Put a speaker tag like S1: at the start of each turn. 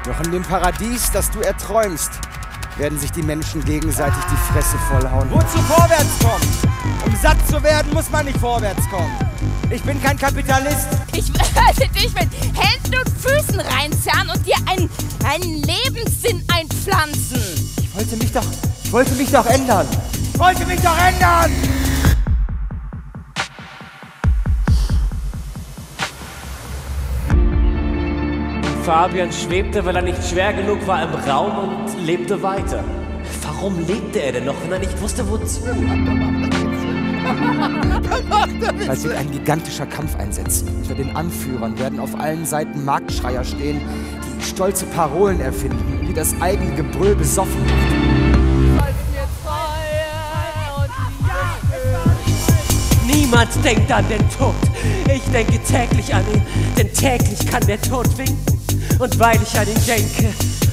S1: Doch in dem Paradies, das du erträumst, werden sich die Menschen gegenseitig die Fresse vollhauen. Wozu vorwärts kommen? Um satt zu werden, muss man nicht vorwärts kommen. Ich bin kein Kapitalist.
S2: Ich werde dich mit Händen und Füßen reinzerren und dir einen Lebenssinn einpflanzen.
S1: Ich wollte mich doch ändern. Ich wollte mich doch ändern!
S3: Fabian schwebte, weil er nicht schwer genug war, im Raum und lebte weiter. Warum lebte er denn noch, wenn er nicht wusste, wozu?
S1: Bald wird ein gigantischer Kampf einsetzen. Unter den Anführern werden auf allen Seiten Marktschreier stehen, die stolze Parolen erfinden und die das eigene Gebrüll besoffen macht.
S3: Niemand denkt an den Tod. Ich denke täglich an ihn, denn täglich kann der Tod winken. Und weil ich an ihn denke,